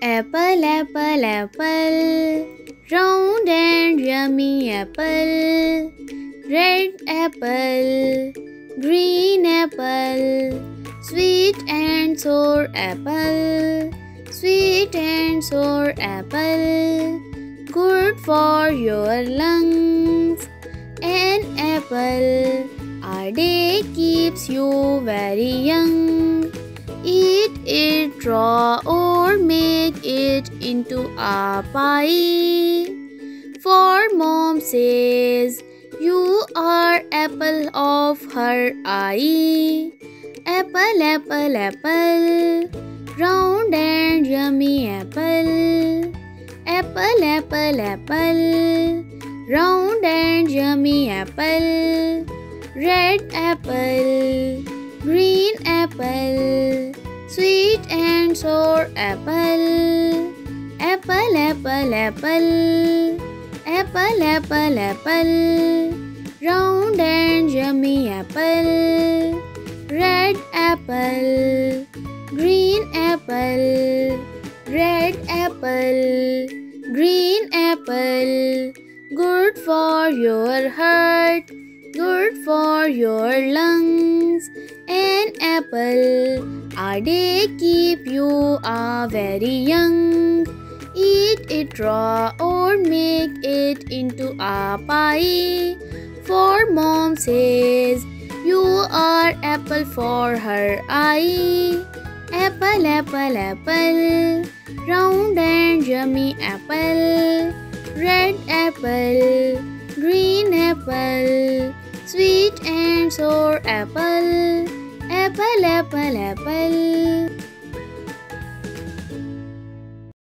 Apple, apple, apple, round and yummy apple. Red apple, green apple, sweet and sour apple. Sweet and sour apple, good for your lungs. An apple a day keeps you very young. Eat it raw or make it into a pie. For mom says you are apple of her eye. Apple, apple, apple, round and yummy apple. Apple, apple, apple, round and yummy apple. Red apple, green apple, sweet and sour apple. Apple, apple, apple, apple, apple, apple, round and yummy apple. Red apple, green apple, red apple, green apple, good for your heart, good for your lungs. An apple a day keep you very young. Eat it raw or make it into a pie. For mom says you are apple for her eye. Apple, apple, apple, round and yummy apple. Red apple, green apple, sweet and sour apple. Apple, apple, apple.